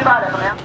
င်းပါတယ်ခင်ဗျာ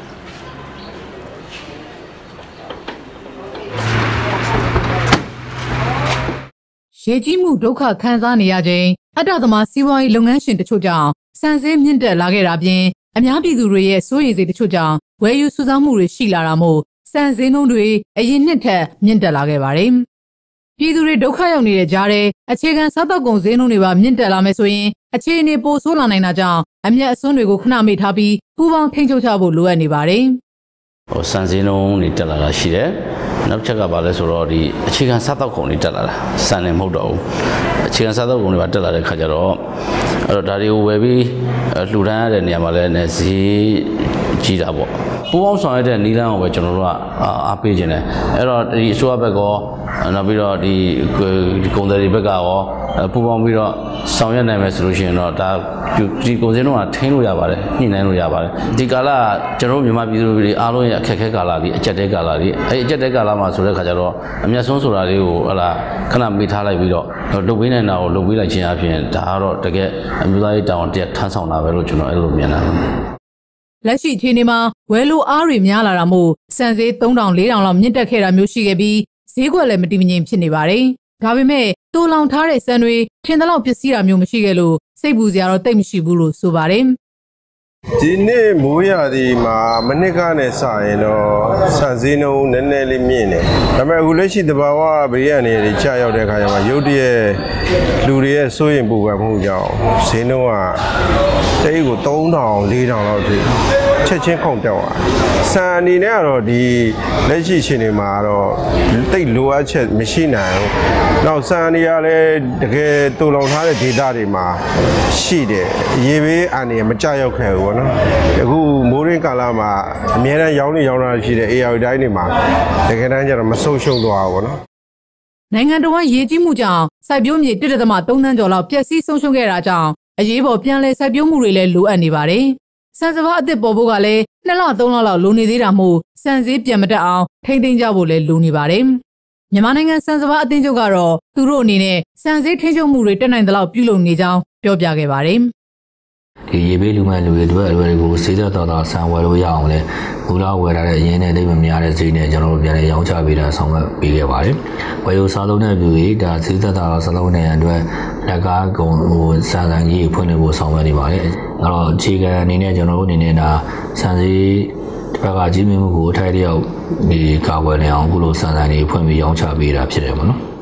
ရေကြီးမှုဒုက္ခခံစားနေရခြင်းအတ္တသမားစီးပွားရေးလုပ်ငန်းရှင်တချို့ကြောင့်စံစည်းမြင့်တက်လာခဲ့တာပြင်အများပြည်သူတွေရဲ့စိုးရိမ်စိတ်တချို့ကြောင့်ဝယ်ယူစုဆောင်းမှုတွေရှိလာတာမို့စံစည်းနှုန်းတွေအရင်နှစ်ထက်မြင့်တက်လာခဲ့ပါတယ်။ပြည်သူတွေဒုက္ခရောက်နေတဲ့ကြားထဲအခြေခံစားသောက်ကုန်ဈေးနှုန်းတွေပါမြင့်တက်လာမယ်ဆိုရင်အခြေအနေပိုဆိုးလာနိုင်တာကြောင့်အမျက်အစွန်းတွေကိုခဏမေ့ထားပြီးပူးပေါင်းထိန်းချုပ်ကြဖို့လိုအပ်နေပါတယ်။စံစည်းနှုန်းတွေတက်လာတာရှိတယ်။နောက်ချက်ကဘာလဲဆိုတော့ဒီအခြေခံစားသောက်ကုန်တွေတက်လာတာစံနေမဟုတ်တော့ဘူး။အခြေခံစားသောက်ကုန်တွေပါတက်လာတဲ့ခါကျတော့အဲ့တော့ဒါတွေကိုဝယ်ပြီးလှူဒန်းရတဲ့နေရာမှာလည်းဈေးကြီးတာပေါ့။ပူးပေါင်းဆောင်ရတဲ့နည်းလမ်းကိုပဲကျွန်တော်တို့ကအားပေးခြင်းတယ်။အဲ့တော့ဒီအစိုးရဘက်ကရောနောက်ပြီးတော့ဒီကုန်သည်တွေဘက်ကရောပူးပေါင်းပြီးတော့ဆောင်ရွက်နိုင်မယ်ဆိုလို့ရှိရင်တော့ဒါဒီကုန်စည်တော့ထိန်းလို့ရပါတယ်ညှိနှိုင်းလို့ရပါတယ်ဒီကာလကျွန်တော်တို့မြန်မာပြည်သူတွေအားလုံးရဲ့အခက်အခဲကာလတွေအကျက်တဲကာလတွေအဲအကျက်တဲကာလမှာဆိုတဲ့ခါကျတော့အမျက်ဆုံးဆိုတာလေးကိုဟလာခဏမိထားလိုက်ပြီးတော့လုပ်ပေးနိုင်တာကိုလုပ်ပေးလိုက်ခြင်းအပြင်ဒါကတော့တကယ်အမျိုးသားရေးတောင်းတထမ်းဆောင်တာပဲလို့ကျွန်တော်အဲ့လိုမြင်တာလက်ရှိအခြေအနေမှာဝယ်လိုအားတွေများလာတာမို့စံစည်း3000 4000လောက်မြင့်တက်ခဲ့တာမျိုးရှိခဲ့ပြီးဈေးကွက်လည်းမတည်မငြိမ်ဖြစ်နေပါတယ်ဒါပေမဲ့တူလောင်ထားတဲ့စံတွေထင်သလောက်ပစ္စည်းတာမျိုးမရှိခဲ့လို့စိတ်ပူစရာတော့တိတ်မရှိဘူးလို့ဆိုပါတယ်ဒီနေ့မိုးရာသီမှာမနစ်ကနဲ့စရင်တော့စံစည်းနှုန်းနည်းနည်းလေးမြင့်တယ်ဒါပေမဲ့အခုလက်ရှိတဘာဝဘေးရန်တွေကြာရောက်တဲ့အခါကျမှရုတ်တရက်လူတွေရဲ့စိုးရင်ပူပန်မှုကြောင့်ဈေးနှုန်းကတိတ်ကို3000 4000လောက်ထိချက်ချင်းခုန်တက်သွားစံအနေနဲ့ကတော့ဒီလက်ရှိအချိန်တွေမှာတော့တိတ်လိုအပ်ချက်မရှိနိုင်ဘူးနောက်စံအနေကလည်းတကယ်တူလောင်ထားတဲ့ဒေသတွေမှာရှိတယ်ရေဘေးအန္တရာယ်မကြောက်ရောက်ခဲ့ဘူးနော်အခုမိုးရင်းကာလမှာအများအားရောင်းတာရှိတဲ့ AR တိုင်းတွေမှာတကယ်တမ်းကျတော့မဆုံးရှုံးသွားဘူးနော်နိုင်ငံတော်ရေကြီးမှုကြောင့်စိုက်ပျိုးမြေ 1.3 သန်းကျော်လောက်ပျက်စီးဆုံးရှုံးခဲ့တာကြောင့်အရေးပေါ်ပြန်လည်စိုက်ပျိုးမှုတွေလည်းလိုအပ်နေပါတယ်စံစဘာအသစ်ပေါ်ဖို့ကလည်း2 လ 3 လလောက်လိုနေသေးတာမို့စံစည်းပြန်မတက်အောင်ထိမ့်သိမ်းကြဖို့လည်းလိုနေပါတယ်မြန်မာနိုင်ငံစံစဘာအသင်းချုပ်ကတော့သူတို့အနေနဲ့စံစည်းထိန်းချုပ်မှုတွေတက်နိုင်သလောက်ပြုလုပ်နေကြောင်းပြောပြခဲ့ပါတယ်ဒီရေဘေးလူမှန်လူတွေအတွက်အလွယ်ကိုစေးသက်တော်တော်ဆံဝယ်လို့ရအောင်လဲဘူလာဝယ်လာတဲ့အရင်နဲ့တိတ်မများတဲ့ဈေးနဲ့ကျွန်တော်တို့ပြန်လဲရောင်းချပေးတာဆောင်ရွက်ပေးခဲ့ပါတယ်။ဝယ်ယူစားလုံးတဲ့လူတွေဒါစေးသက်တော်စလုံးနဲ့အတွက်လက်ကားကုန်စာတန်ကြီးဖွင့်နေဖို့ဆောင်ရွက်နေပါတယ်။အဲ့တော့အခြေခံအနေနဲ့ကျွန်တော်တို့အနေနဲ့ဒါစံစည်းတစ်ခါကြီးမြင့်မှုကိုအထိုက်တယောက်ဒီကာဝယ်နေအောင်အခုလိုစာတန်ကြီးဖွင့်ပြီးရောင်းချပေးတာဖြစ်တယ်ပေါ့နော်။